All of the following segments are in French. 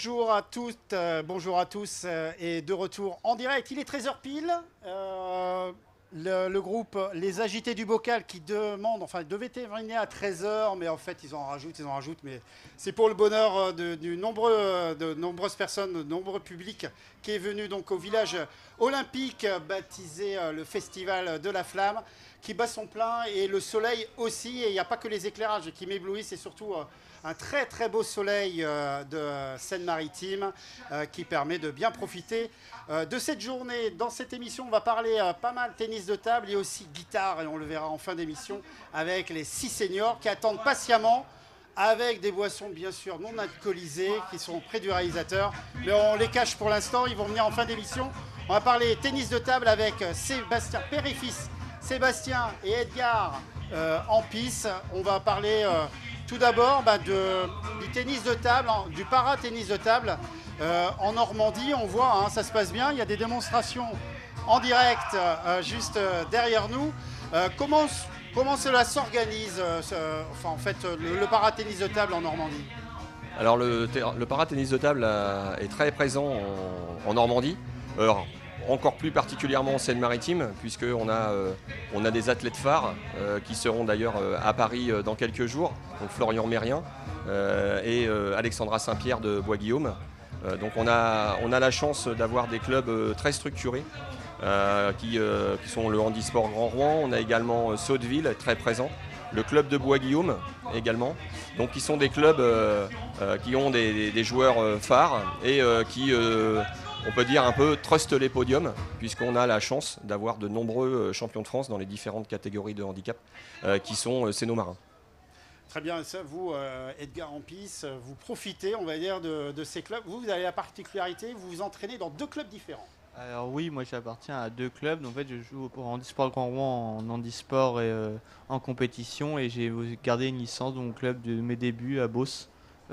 Bonjour à toutes, bonjour à tous et de retour en direct. Il est 13h pile. Le groupe Les Agités du Bocal qui demande, enfin devait terminer à 13h, mais en fait ils en rajoutent, mais c'est pour le bonheur de nombreuses personnes, de nombreux publics qui est venu donc au village olympique baptisé le Festival de la Flamme, qui bat son plein et le soleil aussi. Et il n'y a pas que les éclairages qui m'éblouissent, c'est surtout un très très beau soleil de Seine-Maritime qui permet de bien profiter de cette journée. Dans cette émission, on va parler pas mal tennis de table et aussi guitare, et on le verra en fin d'émission avec les 6 seniors qui attendent patiemment avec des boissons bien sûr non alcoolisées qui sont près du réalisateur, mais on les cache pour l'instant, ils vont venir en fin d'émission. On va parler tennis de table avec Sébastien, père et fils, Sébastien et Edgar Ampis. On va parler tout d'abord du tennis de table, du para-tennis de table en Normandie. On voit, ça se passe bien, il y a des démonstrations en direct juste derrière nous. Comment cela s'organise, le para-tennis de table en Normandie? Alors le para-tennis de table est très présent en Normandie. Alors, encore plus particulièrement en Seine-Maritime, puisqu'on a des athlètes phares qui seront d'ailleurs à Paris dans quelques jours, donc Florian Mérien et Alexandra Saint-Pierre de Bois-Guillaume. Donc on a la chance d'avoir des clubs très structurés qui sont le Handisport Grand Rouen. On a également Sotteville très présent, le club de Bois-Guillaume également. Donc qui sont des clubs qui ont des joueurs phares et qui on peut dire un peu trust les podiums, puisqu'on a la chance d'avoir de nombreux champions de France dans les différentes catégories de handicap qui sont sénomarins. Très bien, ça, vous, Edgar Ampis, vous profitez, on va dire, de ces clubs. Vous avez la particularité, vous vous entraînez dans 2 clubs différents. Alors oui, moi j'appartiens à 2 clubs. En fait, je joue pour Handisport Grand Rouen en handisport et en compétition, et j'ai gardé une licence dans mon club de mes débuts à Beauce,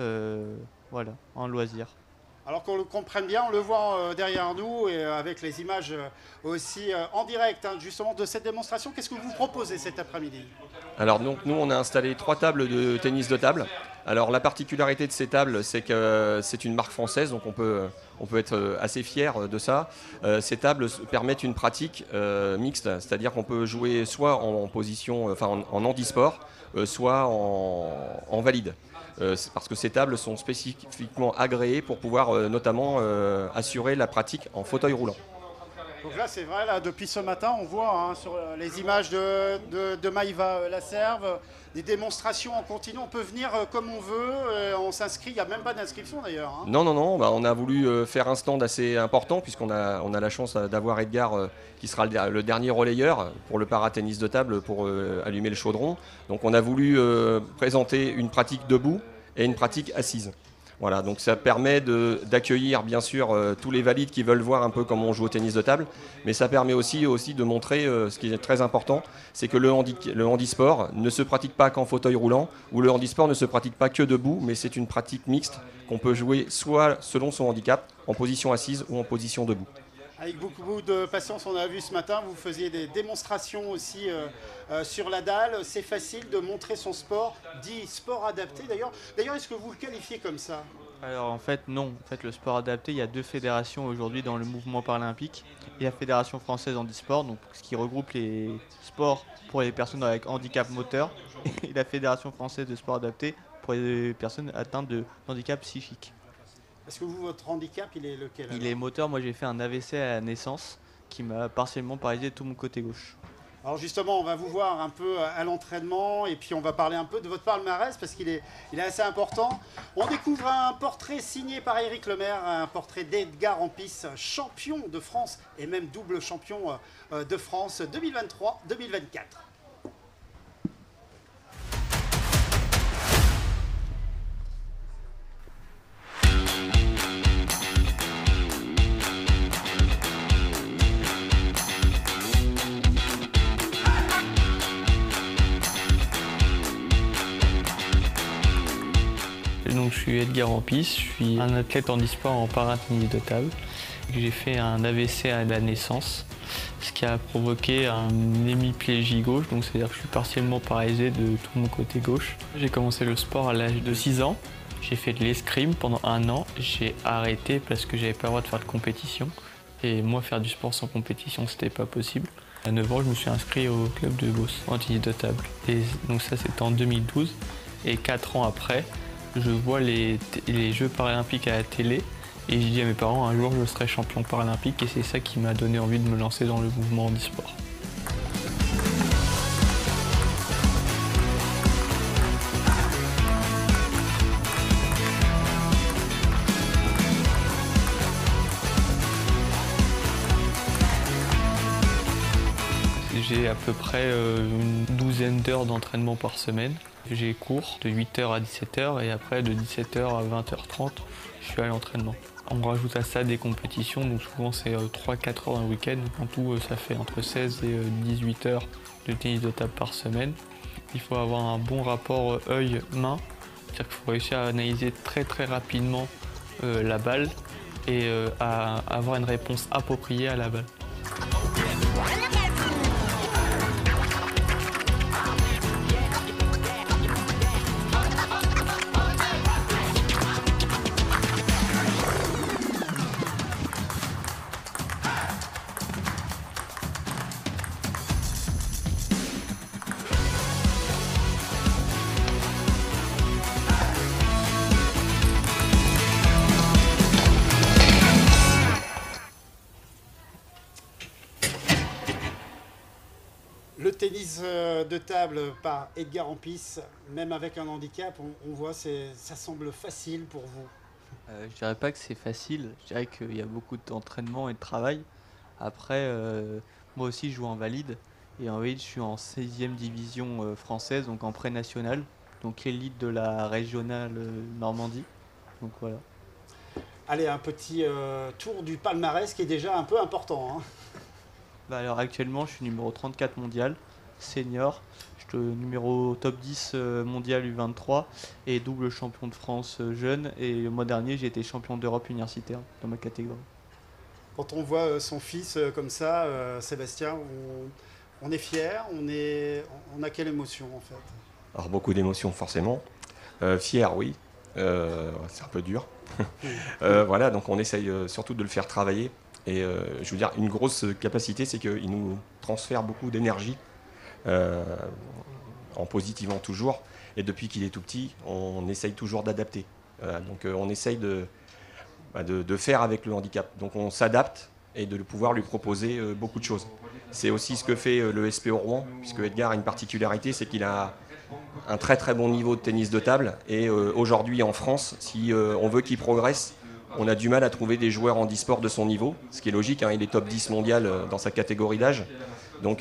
voilà, en loisir. Alors qu'on le comprenne bien, on le voit derrière nous et avec les images aussi en direct justement de cette démonstration. Qu'est-ce que vous proposez cet après-midi? Alors donc nous on a installé 3 tables de tennis de table. Alors la particularité de ces tables, c'est que c'est une marque française, donc on peut être assez fier de ça. Ces tables permettent une pratique mixte, c'est-à-dire qu'on peut jouer soit en position, en handisport, soit en valide. Parce que ces tables sont spécifiquement agréées pour pouvoir notamment assurer la pratique en fauteuil roulant. Donc là c'est vrai, là, depuis ce matin on voit sur les images de Maïva Lacerve des démonstrations en continu. On peut venir comme on veut, on s'inscrit, il n'y a même pas d'inscription d'ailleurs. Non, on a voulu faire un stand assez important puisqu'on a la chance d'avoir Edgar qui sera le dernier relayeur pour le para-tennis de table pour allumer le chaudron. Donc on a voulu présenter une pratique debout et une pratique assise. Voilà, donc ça permet d'accueillir bien sûr tous les valides qui veulent voir un peu comment on joue au tennis de table, mais ça permet aussi de montrer ce qui est très important, c'est que le handisport ne se pratique pas qu'en fauteuil roulant, ou le handisport ne se pratique pas que debout, mais c'est une pratique mixte qu'on peut jouer soit selon son handicap, en position assise ou en position debout. Avec beaucoup de patience, on a vu ce matin, vous faisiez des démonstrations aussi sur la dalle. C'est facile de montrer son sport, dit sport adapté d'ailleurs. D'ailleurs, est-ce que vous le qualifiez comme ça? Alors en fait non, le sport adapté, il y a 2 fédérations aujourd'hui dans le mouvement paralympique. Il y a la Fédération française handisport, donc ce qui regroupe les sports pour les personnes avec handicap moteur, et la Fédération française de sport adapté pour les personnes atteintes de handicap psychique. Est-ce que votre handicap, il est lequel alors? Il est moteur. Moi j'ai fait un AVC à la naissance qui m'a partiellement paralysé tout mon côté gauche. Alors justement, on va vous voir un peu à l'entraînement et puis on va parler un peu de votre palmarès parce qu'il est assez important. On découvre un portrait signé par Éric Lemaire, un portrait d'Edgar Ampis, champion de France et même double champion de France 2023-2024. Donc, je suis Edgar Ampis, je suis un athlète handisport en para-tennis de table. J'ai fait un AVC à la naissance, ce qui a provoqué une hémiplégie gauche, donc c'est-à-dire que je suis partiellement paralysé de tout mon côté gauche. J'ai commencé le sport à l'âge de 6 ans. J'ai fait de l'escrime pendant 1 an. J'ai arrêté parce que j'avais pas le droit de faire de compétition. Et moi, faire du sport sans compétition, c'était pas possible. À 9 ans, je me suis inscrit au club de Beauce, en tennis de table. Et donc ça, c'était en 2012. Et 4 ans après, je vois les Jeux paralympiques à la télé. Et je dis à mes parents, un jour, je serai champion paralympique. Et c'est ça qui m'a donné envie de me lancer dans le mouvement handisport. J'ai à peu près une douzaine d'heures d'entraînement par semaine. J'ai cours de 8h à 17h et après de 17h à 20h30, je suis à l'entraînement. On rajoute à ça des compétitions, donc souvent c'est 3-4 heures un week-end. En tout, ça fait entre 16 et 18 heures de tennis de table par semaine. Il faut avoir un bon rapport œil-main, c'est-à-dire qu'il faut réussir à analyser très rapidement la balle et à avoir une réponse appropriée à la balle. Le tennis de table par Edgar Ampis, même avec un handicap, on voit ça semble facile pour vous. Je dirais pas que c'est facile, je dirais qu'il y a beaucoup d'entraînement et de travail. Après, moi aussi je joue en valide, et en valide je suis en 16e division française, donc en pré-national, donc élite de la régionale Normandie. Donc voilà. Allez, un petit tour du palmarès qui est déjà un peu important, hein. Alors actuellement je suis numéro 34 mondial, senior, je suis numéro top 10 mondial U23 et double champion de France jeune, et le mois dernier j'ai été champion d'Europe universitaire dans ma catégorie. Quand on voit son fils comme ça, Sébastien, on est fier, on a quelle émotion en fait? Alors beaucoup d'émotions forcément. Fier, oui. C'est un peu dur. Voilà, donc on essaye surtout de le faire travailler. Et je veux dire, une grosse capacité, c'est qu'il nous transfère beaucoup d'énergie, en positivant toujours. Et depuis qu'il est tout petit, on essaye toujours d'adapter. Donc on essaye de faire avec le handicap. Donc on s'adapte et de pouvoir lui proposer beaucoup de choses. C'est aussi ce que fait le SPO Rouen, puisque Edgar a une particularité, c'est qu'il a un très bon niveau de tennis de table. Et aujourd'hui en France, si on veut qu'il progresse, on a du mal à trouver des joueurs handisport de son niveau, ce qui est logique, hein, il est top 10 mondial dans sa catégorie d'âge. Donc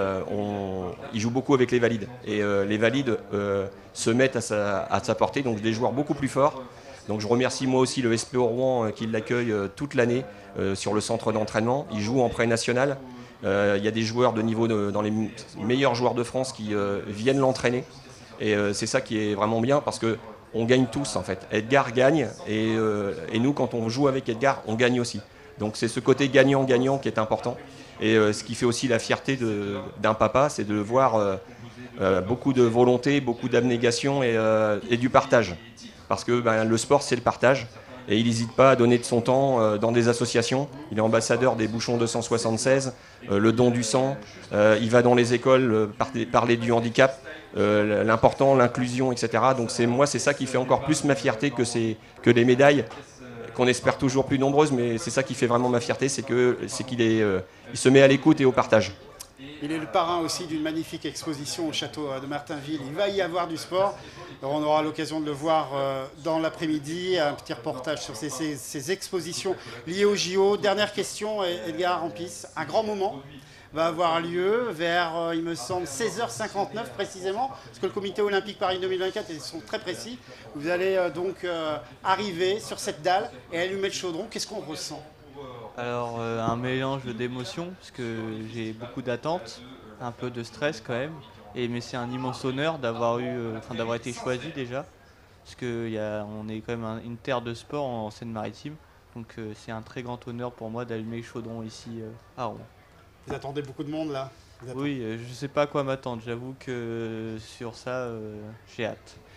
il joue beaucoup avec les valides. Et les valides se mettent à sa portée, donc des joueurs beaucoup plus forts. Donc je remercie moi aussi le SPO Rouen qui l'accueille toute l'année sur le centre d'entraînement. Il joue en pré-national. Il y a des joueurs de niveau dans les meilleurs joueurs de France qui viennent l'entraîner. Et c'est ça qui est vraiment bien parce que on gagne tous en fait. Edgar gagne et nous quand on joue avec Edgar, on gagne aussi. Donc c'est ce côté gagnant-gagnant qui est important. Et ce qui fait aussi la fierté d'un papa, c'est de voir beaucoup de volonté, beaucoup d'abnégation et du partage. Parce que le sport, c'est le partage. Et il n'hésite pas à donner de son temps dans des associations. Il est ambassadeur des Bouchons 276, le don du sang. Il va dans les écoles parler du handicap. L'important, l'inclusion, etc. Donc c'est ça qui fait encore plus ma fierté que les médailles, qu'on espère toujours plus nombreuses, mais c'est ça qui fait vraiment ma fierté, c'est qu'il il se met à l'écoute et au partage. Il est le parrain aussi d'une magnifique exposition au château de Martinville. Il va y avoir du sport. Alors on aura l'occasion de le voir dans l'après-midi, un petit reportage sur ces expositions liées au JO. Dernière question, Edgar Ampis, un grand moment va avoir lieu vers, il me semble, 16h59 précisément, parce que le comité olympique Paris 2024, ils sont très précis. Vous allez donc arriver sur cette dalle et allumer le chaudron. Qu'est-ce qu'on ressent? Alors un mélange d'émotions, parce que j'ai beaucoup d'attentes, un peu de stress quand même, mais c'est un immense honneur d'avoir été choisi déjà, parce qu'on est quand même une terre de sport en Seine-Maritime, donc c'est un très grand honneur pour moi d'allumer le chaudron ici à Rouen. Vous attendez beaucoup de monde là? Oui, je ne sais pas à quoi m'attendre, j'avoue que sur ça, j'ai hâte.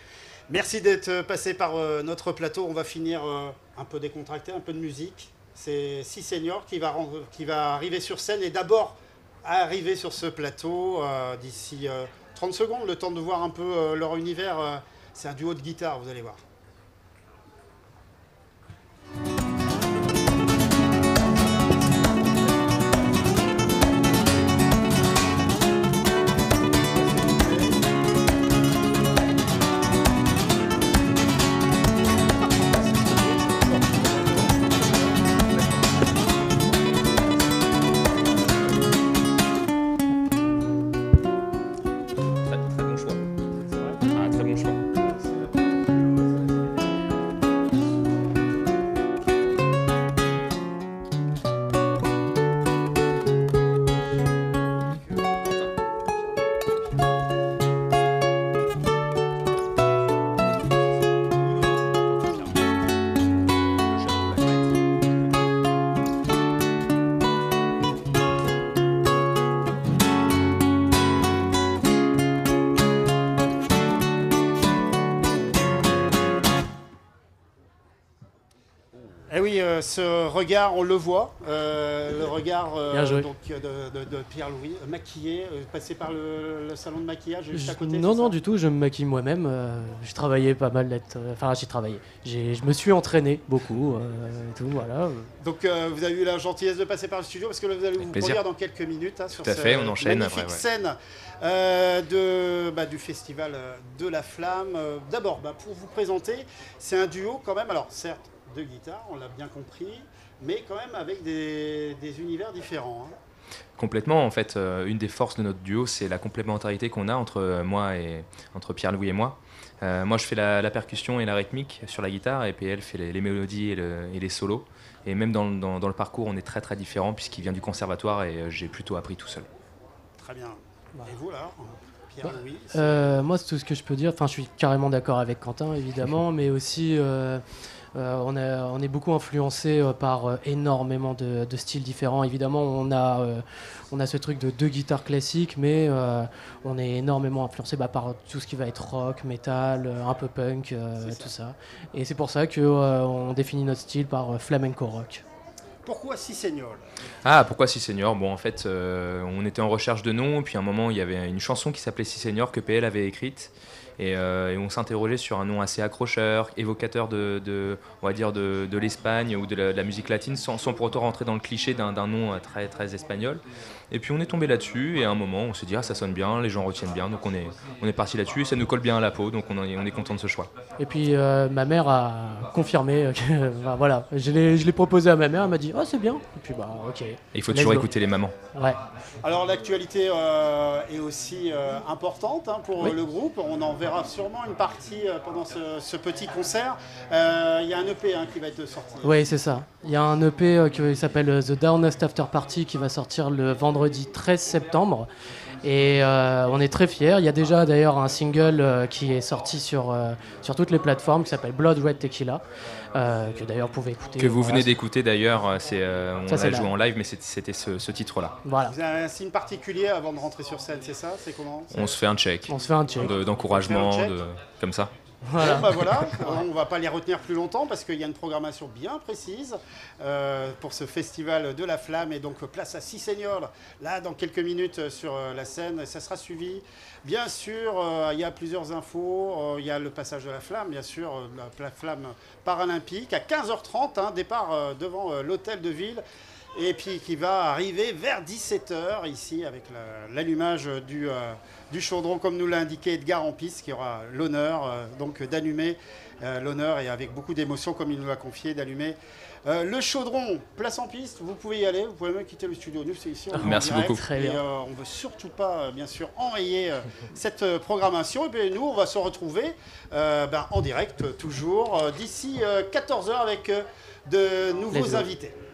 Merci d'être passé par notre plateau. On va finir un peu décontracté, un peu de musique. C'est Si Senior qui va arriver sur scène et d'abord arriver sur ce plateau d'ici 30 secondes, le temps de voir un peu leur univers. C'est un duo de guitare, vous allez voir. Eh oui, ce regard, on le voit, le regard donc, de Pierre-Louis, maquillé, passé par le salon de maquillage juste à côté. Non, du tout, je me maquille moi-même. J'ai travaillé pas mal j'ai travaillé. Je me suis entraîné beaucoup, et tout, voilà. Donc vous avez eu la gentillesse de passer par le studio, parce que là, vous allez vous produire dans quelques minutes sur Tout à fait, on enchaîne magnifique après, scène du festival de la Flamme. D'abord, pour vous présenter, c'est un duo quand même, alors certes, de guitare, on l'a bien compris, mais quand même avec des univers différents. Hein. Complètement, en fait, une des forces de notre duo, c'est la complémentarité qu'on a entre Pierre-Louis et moi. Moi, je fais la percussion et la rythmique sur la guitare, et PL fait les mélodies et les solos. Et même dans le parcours, on est très très différents, puisqu'il vient du conservatoire et j'ai plutôt appris tout seul. Très bien. Et vous là, Pierre-Louis moi, c'est tout ce que je peux dire. Enfin, je suis carrément d'accord avec Quentin, évidemment, mais aussi... on est beaucoup influencé par énormément de styles différents. Évidemment, on a ce truc de deux guitares classiques, mais on est énormément influencé par tout ce qui va être rock, metal, un peu punk, tout ça. Et c'est pour ça qu'on définit notre style par flamenco rock. Pourquoi Si Senior? Pourquoi Si Senior? Bon, en fait, on était en recherche de nom, puis à un moment, il y avait une chanson qui s'appelait Si Senior que PL avait écrite. Et on s'interrogeait sur un nom assez accrocheur, évocateur on va dire de l'Espagne ou de la musique latine, sans pour autant rentrer dans le cliché d'un nom très, très espagnol. Et puis on est tombé là-dessus, et à un moment on s'est dit ça sonne bien, les gens retiennent bien, donc on est parti là-dessus, et ça nous colle bien à la peau, donc on est content de ce choix. Et puis ma mère a confirmé, voilà, je l'ai proposé à ma mère, elle m'a dit c'est bien, et puis ok. Et il faut toujours écouter les mamans. Ouais. Alors l'actualité est aussi importante pour le groupe, on en verra sûrement une partie pendant ce petit concert. Il y a un EP qui va être sorti. Oui, c'est ça. Il y a un EP qui s'appelle The Downest After Party qui va sortir le vendredi 13 septembre. Et on est très fiers. Il y a déjà d'ailleurs un single qui est sorti sur toutes les plateformes qui s'appelle Blood Red Tequila, que d'ailleurs vous pouvez écouter. Que vous venez d'écouter d'ailleurs, on l'a joué en live, mais c'était ce titre-là. Voilà. Vous avez un signe particulier avant de rentrer sur scène, c'est ça? C'est comment? On se fait un check. On se fait un check. D'encouragement, comme ça. Voilà. Voilà. On ne va pas les retenir plus longtemps parce qu'il y a une programmation bien précise pour ce festival de la Flamme, et donc place à Si Senior là dans quelques minutes sur la scène. Ça sera suivi, bien sûr, il y a plusieurs infos, il y a le passage de la Flamme, bien sûr, la Flamme paralympique à 15h30, départ devant l'hôtel de ville. Et puis qui va arriver vers 17h ici avec l'allumage du chaudron, comme nous l'a indiqué Edgar Ampis, qui aura l'honneur donc d'allumer, l'honneur et avec beaucoup d'émotion, comme il nous l'a confié, d'allumer le chaudron. Place en piste, vous pouvez y aller, vous pouvez même quitter le studio. Nous, c'est ici. Merci beaucoup. Et on ne veut surtout pas, bien sûr, enrayer cette programmation. Et puis nous, on va se retrouver en direct, toujours, d'ici 14h avec de nouveaux invités.